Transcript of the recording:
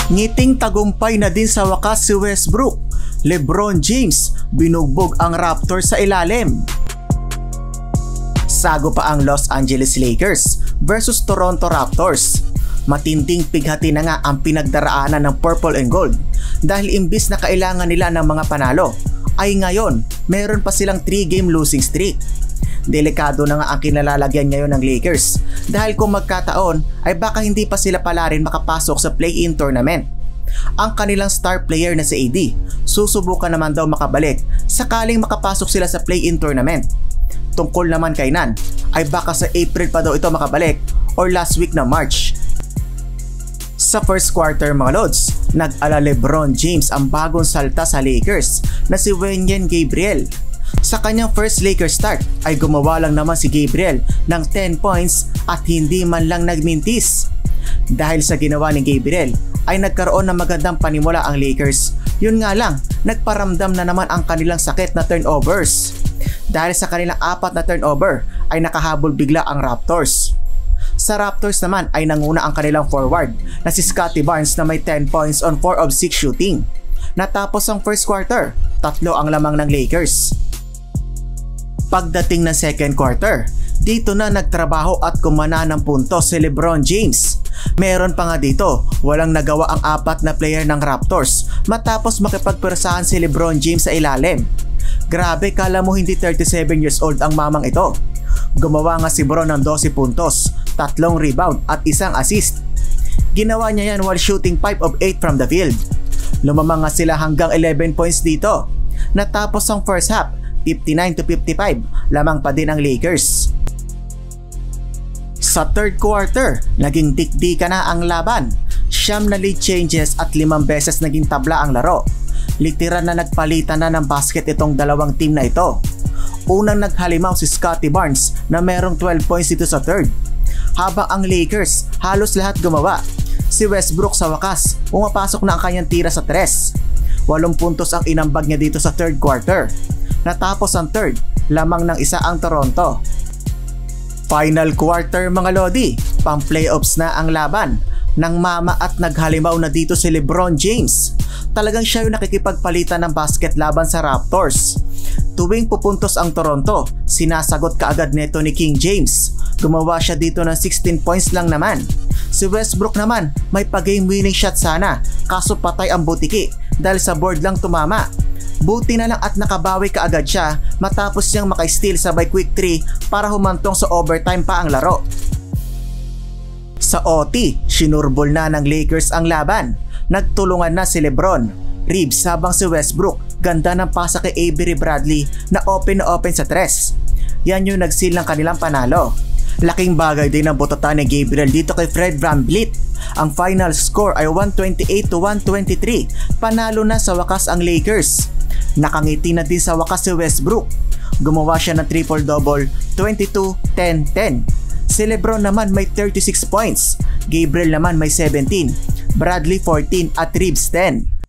Ngiting tagumpay na din sa wakas si Westbrook. LeBron James binugbog ang Raptors sa ilalim. Sago pa ang Los Angeles Lakers versus Toronto Raptors. Matinding pighati na nga ang pinagdaraanan ng Purple and Gold dahil imbis na kailangan nila ng mga panalo ay ngayon meron pa silang 3-game losing streak. Delikado na nga ang kinalalagyan ngayon ng Lakers dahil kung magkataon ay baka hindi pa sila pala rin makapasok sa play-in tournament. Ang kanilang star player na si AD susubukan naman daw makabalik sakaling makapasok sila sa play-in tournament. Tungkol naman kay Nan ay baka sa April pa daw ito makabalik or last week na March. Sa first quarter mga lods, nag-ala LeBron James ang bagong salta sa Lakers na si Wenyen Gabriel. Sa kanyang first Lakers start ay gumawa lang naman si Gabriel ng 10 points at hindi man lang nagmintis. Dahil sa ginawa ni Gabriel ay nagkaroon ng magandang panimula ang Lakers. Yun nga lang, nagparamdam na naman ang kanilang sakit na turnovers. Dahil sa kanilang 4 na turnover ay nakahabol bigla ang Raptors. Sa Raptors naman ay nanguna ang kanilang forward na si Scottie Barnes na may 10 points on 4 of 6 shooting. Natapos ang first quarter, 3 ang lamang ng Lakers. Pagdating ng second quarter, dito na nagtrabaho at kumana ng puntos si LeBron James. Meron pa nga dito, walang nagawa ang 4 na player ng Raptors matapos makipagpersahan si LeBron James sa ilalim. Grabe, kala mo hindi 37 years old ang mamang ito. Gumawa nga si Bron ng 12 puntos, 3 rebound at 1 assist. Ginawa niya yan while shooting 5 of 8 from the field. Lumamang nga sila hanggang 11 points dito. Natapos ang first half, 59-55, lamang pa din ang Lakers. Sa third quarter, naging dikdika na ang laban. 9 na lead changes at 5 beses naging tabla ang laro. Literal na nagpalitan na ng basket itong dalawang team na ito. Unang naghalimaw si Scottie Barnes na merong 12 points dito sa third. Habang ang Lakers halos lahat gumawa. Si Westbrook sa wakas, pumapasok na ang kanyang tira sa 3. 8 puntos ang inambag niya dito sa third quarter. Natapos ang third, lamang ng 1 ang Toronto. Final quarter mga lodi, pang playoffs na ang laban. Nang mama at naghalimaw na dito si LeBron James. Talagang siya yung nakikipagpalitan ng basket laban sa Raptors. Tuwing pupuntos ang Toronto, sinasagot kaagad neto ni King James. Gumawa siya dito ng 16 points lang naman. Si Westbrook naman may pa-game winning shot sana, kaso patay ang butiki dahil sa board lang tumama. Buti na lang at nakabawi kaagad siya matapos niyang maka-steal sabay quick 3 para humantong sa overtime pa ang laro. Sa OT, sinurbol na ng Lakers ang laban. Nagtulungan na si LeBron, Reeves habang si Westbrook ganda ng pasa kay Avery Bradley na open sa 3. Yan yung nagsil ng kanilang panalo. Laking bagay din ang butota ni Gabriel dito kay Fred VanVleet. Ang final score ay 128-123. Panalo na sa wakas ang Lakers. Nakangiti na din sa wakas si Westbrook. Gumawa siya ng triple-double, 22-10-10. Si LeBron naman may 36 points, Gabriel naman may 17, Bradley 14 at Reeves 10.